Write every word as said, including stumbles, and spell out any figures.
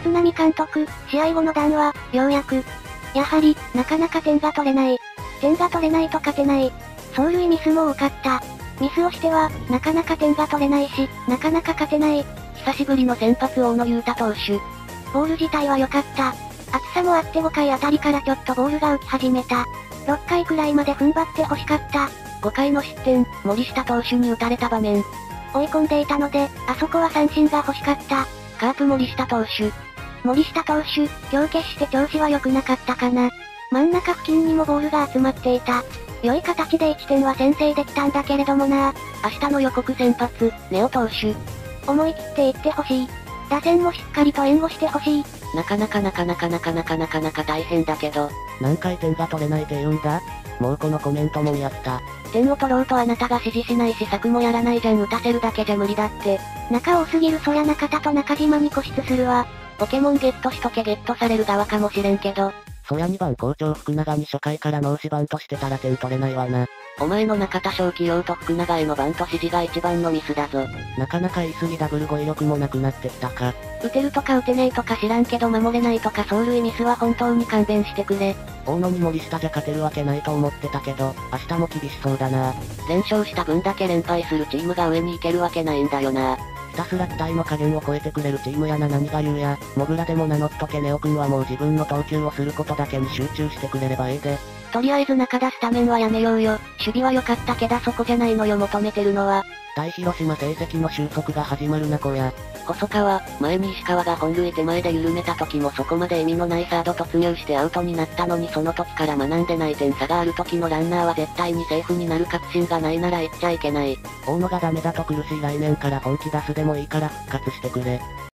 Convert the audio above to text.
立浪監督、試合後の談話、ようやく。やはり、なかなか点が取れない。点が取れないと勝てない。走塁ミスも多かった。ミスをしては、なかなか点が取れないし、なかなか勝てない。 久しぶりの先発大野雄太投手。 ボール自体は良かった。厚さもあってごかいあたりからちょっとボールが浮き始めた。ろっかいくらいまで踏ん張って欲しかった。 ごかいの失点、森下投手に打たれた場面。 追い込んでいたので、あそこは三振が欲しかった。 カープ森下投手。 森下投手、今日決して調子は良くなかったかな。真ん中付近にもボールが集まっていた。良い形でいってんは先制できたんだけれどもな。 明日の予告先発、ネオ投手。 思い切っていってほしい。打線もしっかりと援護してほしい。 なかなかなかなかなかなかなかなか大変だけど。 何回点が取れないって言うんだ？もうこのコメントもやった。 点を取ろうとあなたが指示しないし策もやらないじゃん。打たせるだけじゃ無理だって。 中多すぎる。そりゃ中田と中島に固執するわ。 ポケモンゲットしとけ。ゲットされる側かもしれんけど。 そりゃにばん好調福永に初回からノーシバントしてたら点取れないわな。 お前の中田翔起用と福永へのバント指示が一番のミスだぞ。 なかなか言い過ぎダブル語彙力もなくなってきたか。 打てるとか打てねえとか知らんけど守れないとか走塁ミスは本当に勘弁してくれ。 大野に森下じゃ勝てるわけないと思ってたけど、明日も厳しそうだな。 連勝した分だけ連敗するチームが上に行けるわけないんだよな。 ひたすら期待の加減を超えてくれるチームやな。何が言うや、モグラでも名乗っとけ。ネオくんはもう自分の投球をすることだけに集中してくれればええで。 とりあえず中出すためんはやめようよ。守備は良かったけどそこじゃないのよ求めてるのは。 対広島成績の収束が始まるなこや。 細川、前に石川が本塁手前で緩めた時もそこまで意味のないサード突入してアウトになったのに、その時から学んでない。点差がある時のランナーは絶対にセーフになる確信がないなら言っちゃいけない。 大野がダメだと苦しい来年から本気出すでもいいから復活してくれ。